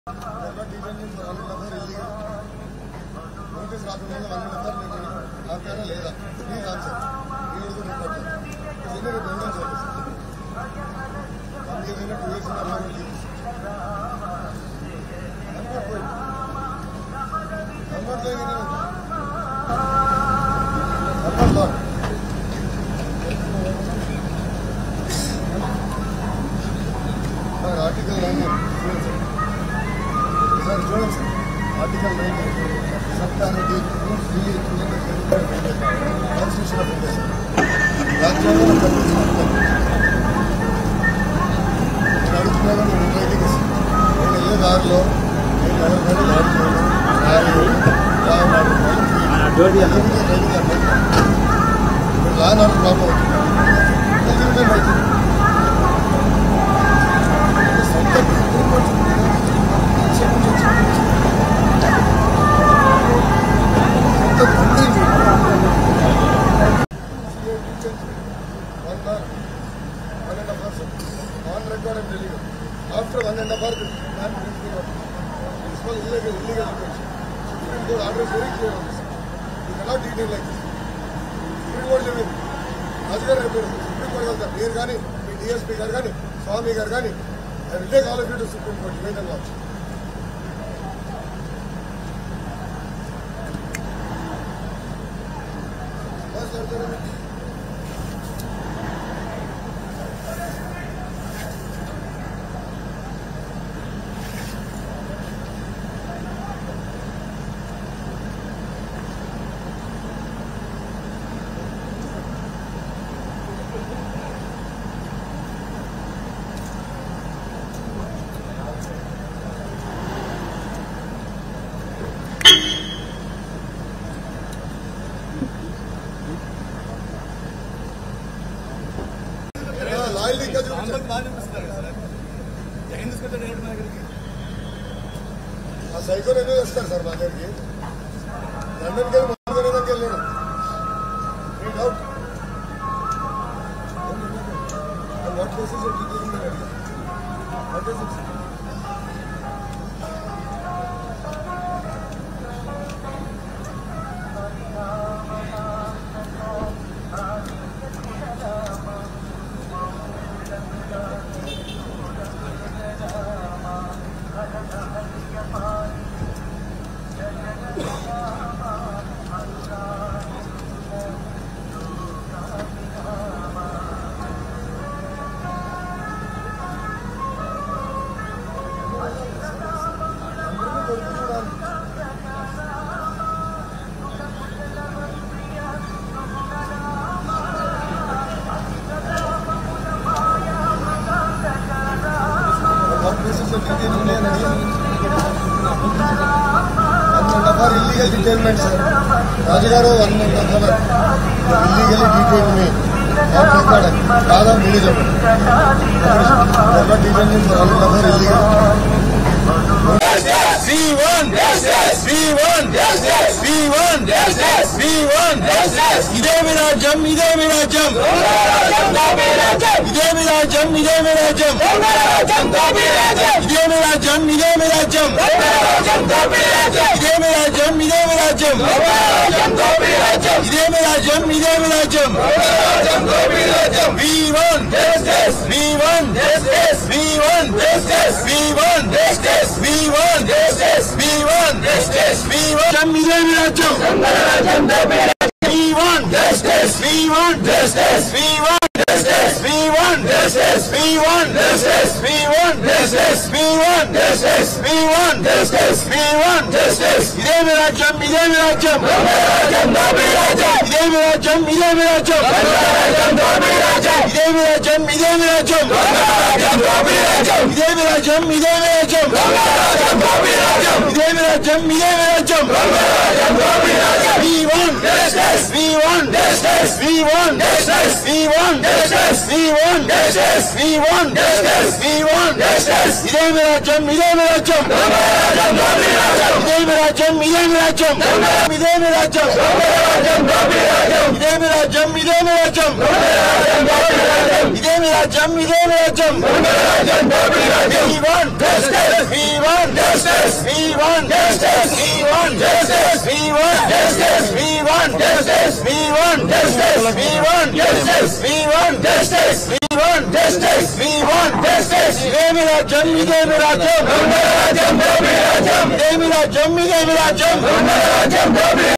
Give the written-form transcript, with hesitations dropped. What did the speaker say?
Notice రాకుండా ఆపారా లేదా please answer ఈ రోజు రిపోర్ట్ దీన్ని బెంగళూరు చేస్తారు 1 year 2 years article 9 article 9 sub constitution of India राज्यांगं అడుగుతున్నాను నేను వెళ్ళే దారిలో లా ప్రాబ్లం అవుతుంది on record and illegal. After 1.5 hours, man this was illegal detention. Supreme Court order is very clear on this. You cannot detain like this. Supreme Court level. Supreme Court వెళ్తారు మీరు కానీ మీ డిఎస్పీ గారు కానీ స్వామి గారు కానీ I will take all of you to Supreme Court. Wait and watch. ఆ cycle ఎందుకు వస్తారు సార్ మా దగ్గరికి లండన్కి వెళ్ళి మొదలుకి వెళ్ళాను మీ doubt what cases what is illegal detainment, sir. Rajagaru 1.5 hours illegally detained me. On record, Dada Village. Never detained for 1.5 hours illegal. V1, V1, V1, V1. इधे मेरा जम, इधे मेरा जम. इधे मेरा जम, इधे मेरा जम. इधे मेरा जम, इधे मेरा जम. इधे मेरा जम, इधे मेरा जम. इधे मेरा जम, इधे मेरा जम. V1, V1, V1, V1, V1, V1, jam इधे मेरा jam. V1, V1, V1, V1, V1, V1, V1, V1, इधे मेरा jam, इधे मेरा jam. इधे मेरा jam, इधे मेरा jam. इधे मेरा jam, इधे मेरा jam. इधे मेरा jam, इधे मेरा jam. इधे मेरा jam, इधे मेरा jam. V1. We want justice. We want justice. We want justice. We want justice. We want justice. We want justice. ఇదేమి రాజ్యం ఇదేమి రాజ్యం ఇదేమి రాజ్యం ఇదేమి రాజ్యం ఇదేమి రాజ్యం ఇదేమి రాజ్యం ఇదేమి రాజ్యం ఇదేమి రాజ్యం ఇదేమి రాజ్యం We want justice. We want justice. We want justice. We want justice. We want justice. We want justice. We want justice. We want justice. We want justice. We want justice. We want justice. ఇదేమి రాజ్యం ఇదేమి రాజ్యం ఇదేమి రాజ్యం ఇదేమి రాజ్యం